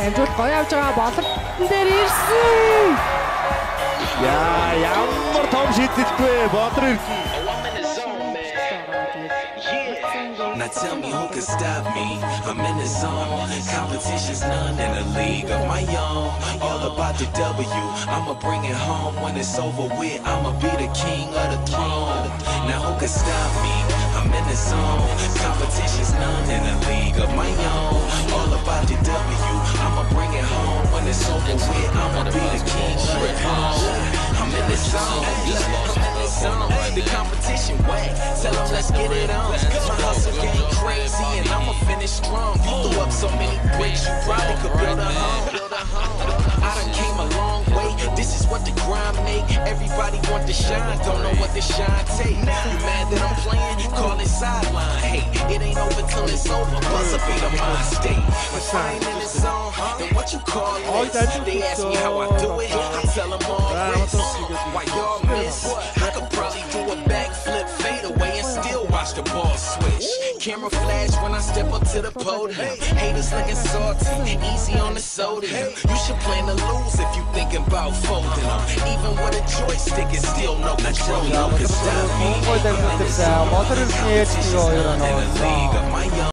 Амжууд гоё явж байгаа болор дээр ирсэн. Яа, ямар том шийдэлтвэ Болор-erdene. Now tell me who can stop me. I'm in the zone. Competition's none in a league of my own. All about the W. I'ma bring it home when it's over with. I'ma be the king of the throne. Now who can stop me? I'm in the zone. Competition's none in a league of my own. All about the W. I'ma bring it home when it's over with. I'ma be the king of the throne. I'm in the zone. The competition wet. Tell them let's get it on. My hustle game crazy and I'ma finish strong. You threw up so many bricks, you probably could build a home. I done came a long way. This is what the grind make. Everybody want to shine, don't know what the shine take. You mad that I'm playing? Call it sideline. Hey, it ain't over till it's over. Buzz up in the mind state. If I ain't in the zone, then what you call it? They ask me how I do it. I tell them all this. Why y'all miss? I could probably do a backflip, fade away, and still watch the ball switch. Camera flash when I step up to the podium. Haters looking salty, easy on the sodium. You should plan to lose if you thinking about folding them. Even with a joystick, it's still no control. No can stop me. Болор-erdene